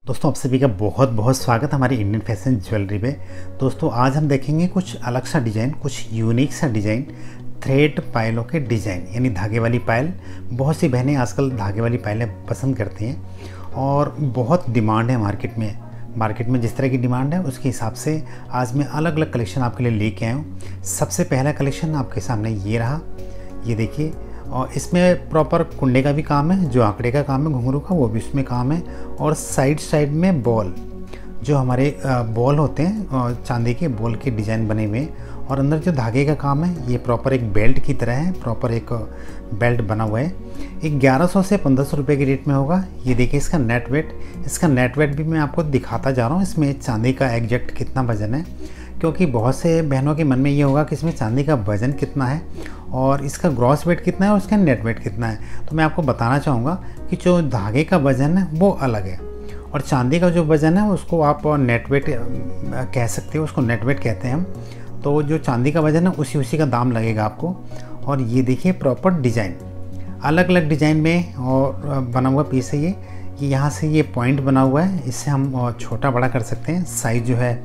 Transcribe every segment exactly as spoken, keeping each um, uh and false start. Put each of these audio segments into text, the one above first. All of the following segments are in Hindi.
दोस्तों, आप सभी का बहुत बहुत स्वागत हमारी इंडियन फैशन ज्वेलरी में। दोस्तों, आज हम देखेंगे कुछ अलग सा डिज़ाइन, कुछ यूनिक सा डिज़ाइन, थ्रेड पायलों के डिज़ाइन यानी धागे वाली पायल। बहुत सी बहनें आजकल धागे वाली पायलें पसंद करती हैं और बहुत डिमांड है मार्केट में। मार्केट में जिस तरह की डिमांड है उसके हिसाब से आज मैं अलग अलग कलेक्शन आपके लिए लेके आया हूँ। सबसे पहला कलेक्शन आपके सामने ये रहा, ये देखिए। और इसमें प्रॉपर कुंडे का भी काम है, जो आंकड़े का काम है घुंघरू का वो भी इसमें काम है। और साइड साइड में बॉल, जो हमारे बॉल होते हैं चांदी के बॉल के डिज़ाइन बने हुए हैं। और अंदर जो धागे का काम है ये प्रॉपर एक बेल्ट की तरह है, प्रॉपर एक बेल्ट बना हुआ है। एक ग्यारह सौ से पंद्रह सौ रुपये के रेट में होगा। ये देखिए इसका नेट वेट, इसका नेट वेट भी मैं आपको दिखाता जा रहा हूँ। इसमें चांदी का एग्जैक्ट कितना वजन है, क्योंकि बहुत से बहनों के मन में ये होगा कि इसमें चांदी का वज़न कितना है और इसका ग्रॉस वेट कितना है और इसका नेट वेट कितना है। तो मैं आपको बताना चाहूँगा कि जो धागे का वज़न है वो अलग है और चांदी का जो वज़न है उसको आप नेट वेट कह सकते हो, उसको नेट वेट कहते हैं हम। तो जो चांदी का वज़न है उसी उसी का दाम लगेगा आपको। और ये देखिए प्रॉपर डिज़ाइन, अलग अलग डिज़ाइन में और बना हुआ पीस है ये। ये यहाँ से ये पॉइंट बना हुआ है, इससे हम छोटा बड़ा कर सकते हैं, साइज़ जो है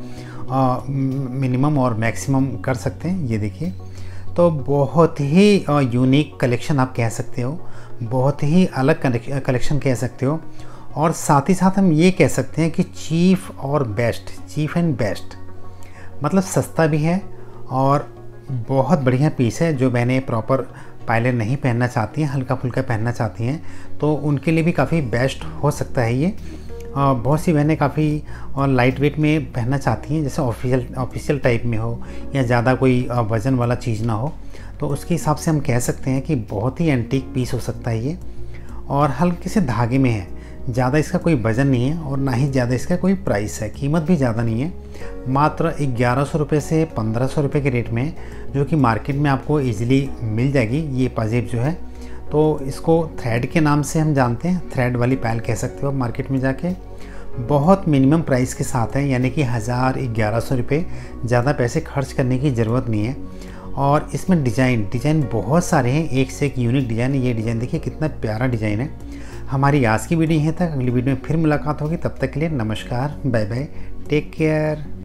मिनिमम और मैक्सिमम कर सकते हैं। ये देखिए, तो बहुत ही यूनिक कलेक्शन आप कह सकते हो, बहुत ही अलग कलेक्शन कह सकते हो। और साथ ही साथ हम ये कह सकते हैं कि चीफ और बेस्ट, चीफ एंड बेस्ट, मतलब सस्ता भी है और बहुत बढ़िया पीस है। जो बहनें प्रॉपर पायलें नहीं पहनना चाहती हैं, हल्का फुल्का पहनना चाहती हैं, तो उनके लिए भी काफ़ी बेस्ट हो सकता है ये। बहुत सी बहनें काफ़ी और लाइट वेट में पहनना चाहती हैं, जैसे ऑफिशियल ऑफिशियल टाइप में हो या ज़्यादा कोई वज़न वाला चीज़ ना हो, तो उसके हिसाब से हम कह सकते हैं कि बहुत ही एंटीक पीस हो सकता है ये। और हल्के से धागे में है, ज़्यादा इसका कोई वज़न नहीं है और ना ही ज़्यादा इसका कोई प्राइस है, कीमत भी ज़्यादा नहीं है। मात्र ग्यारह सौ रुपये से पंद्रह सौ रुपये के रेट में, जो कि मार्केट में आपको ईजिली मिल जाएगी ये पाजेब जो है। तो इसको थ्रेड के नाम से हम जानते हैं, थ्रेड वाली पायल कह सकते हो आप मार्केट में जाके। बहुत मिनिमम प्राइस के साथ है, यानी कि हज़ार ग्यारह सौ रुपये, ज़्यादा पैसे खर्च करने की ज़रूरत नहीं है। और इसमें डिज़ाइन डिज़ाइन बहुत सारे हैं, एक से एक यूनिक डिज़ाइन है। ये डिज़ाइन देखिए कितना प्यारा डिज़ाइन है। हमारी आज की वीडियो यहीं तक, अगली वीडियो में फिर मुलाकात होगी। तब तक के लिए नमस्कार, बाय बाय, टेक केयर।